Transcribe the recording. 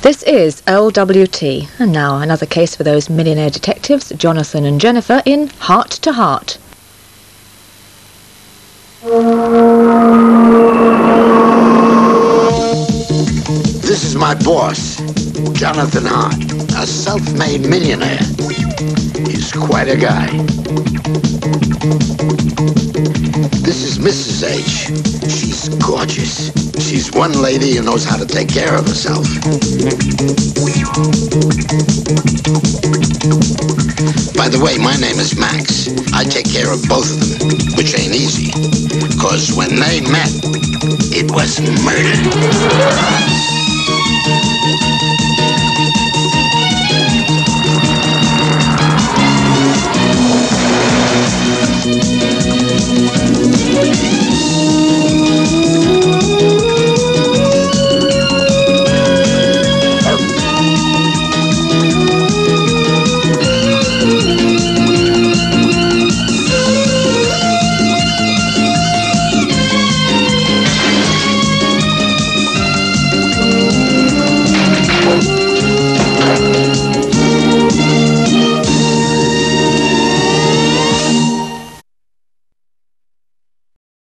This is LWT, and now another case for those millionaire detectives, Jonathan and Jennifer, in Hart to Hart. This is my boss, Jonathan Hart, a self-made millionaire. He's quite a guy. This is Mrs. H. She's gorgeous. She's one lady who knows how to take care of herself. By the way, my name is Max. I take care of both of them, which ain't easy. 'Cause when they met, it was murder.